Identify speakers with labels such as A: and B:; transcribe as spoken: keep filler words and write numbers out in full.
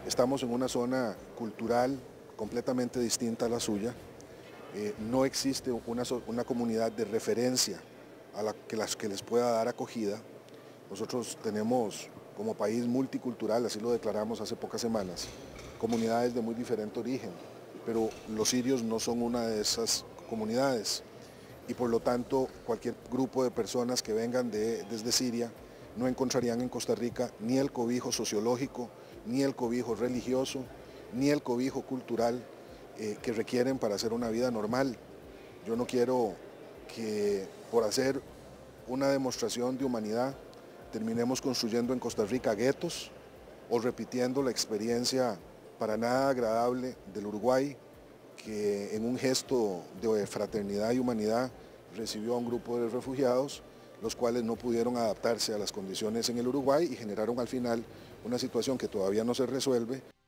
A: Estamos en una zona cultural completamente distinta a la suya. Eh, no existe una, una comunidad de referencia a la que, las, que les pueda dar acogida. Nosotros tenemos como país multicultural, así lo declaramos hace pocas semanas, comunidades de muy diferente origen, pero los sirios no son una de esas comunidades y por lo tanto cualquier grupo de personas que vengan de, desde Siria no encontrarían en Costa Rica ni el cobijo sociológico, ni el cobijo religioso, ni el cobijo cultural eh, que requieren para hacer una vida normal. Yo no quiero que por hacer una demostración de humanidad terminemos construyendo en Costa Rica guetos o repitiendo la experiencia para nada agradable del Uruguay, que en un gesto de fraternidad y humanidad recibió a un grupo de refugiados, los cuales no pudieron adaptarse a las condiciones en el Uruguay y generaron al final una situación que todavía no se resuelve.